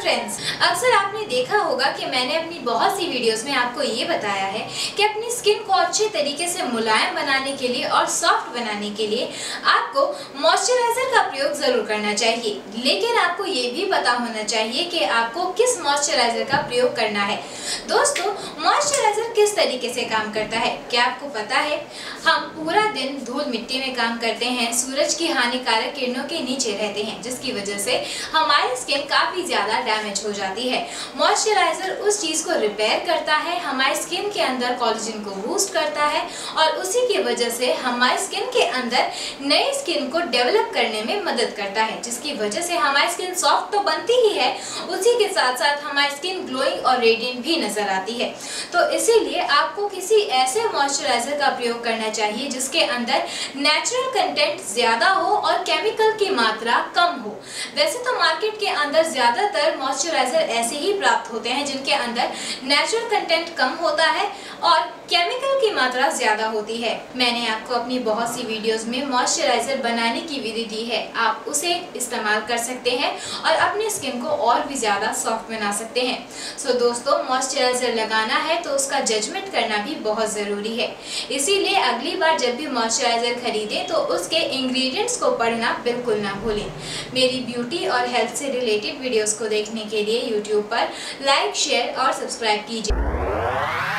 Friends, अक्सर आपने देखा होगा कि मैंने अपनी बहुत सी वीडियोस में आपको ये बताया है कि अपनी स्किन को अच्छे तरीके से मुलायम बनाने के लिए और सॉफ्ट बनाने के लिए आपको मॉइस्चराइजर का प्रयोग जरूर करना चाहिए। लेकिन आपको ये भी पता होना चाहिए कि आपको किस मॉइस्चराइजर का प्रयोग करना है। दोस्तों, मॉइस्चराइजर किस तरीके से काम करता है क्या आपको पता है? हम पूरा दिन धूल मिट्टी में काम करते हैं, सूरज की हानिकारक किरणों के नीचे रहते हैं, जिसकी वजह से हमारी स्किन काफी ज्यादा डैमेज हो जाती है। मॉइस्चराइजर उस चीज को रिपेयर करता है, हमारी स्किन के अंदर कोलेजन को बूस्ट करता है और उसी की वजह से हमारी स्किन के अंदर नई स्किन को डेवलप करने में मदद करता है, जिसकी वजह से हमारी स्किन सॉफ्ट तो बनती ही है, उसी के साथ साथ हमारी स्किन ग्लोइंग और रेडिएंट भी नजर आती है। तो इसीलिए आपको किसी ऐसे मॉइस्चराइजर का प्रयोग करना चाहिए जिसके अंदर नेचुरल कंटेंट ज्यादा हो और केमिकल की मात्रा कम हो। वैसे तो मार्केट के अंदर ज्यादातर मॉइस्चराइजर ऐसे ही प्राप्त होते हैं जिनके अंदर नेचुरल कंटेंट कम होता है और केमिकल की मात्रा ज्यादा होती है। मैंने आपको अपनी बहुत सी वीडियोस में मॉइस्चराइजर बनाने की विधि दी है, आप उसे इस्तेमाल कर सकते हैं और अपनी स्किन को और भी ज्यादा सॉफ्ट बना सकते हैं। सो दोस्तों, मॉइस्चराइजर लगाना है तो उसका जजमेंट करना भी बहुत जरूरी है। इसीलिए अगली बार जब भी मॉइस्चराइजर खरीदें तो उसके इंग्रेडिएंट्स को पढ़ना बिल्कुल ना भूलें। मेरी ब्यूटी और हेल्थ से रिलेटेड वीडियोस को देखने के लिए यूट्यूब पर लाइक, शेयर और सब्सक्राइब कीजिए।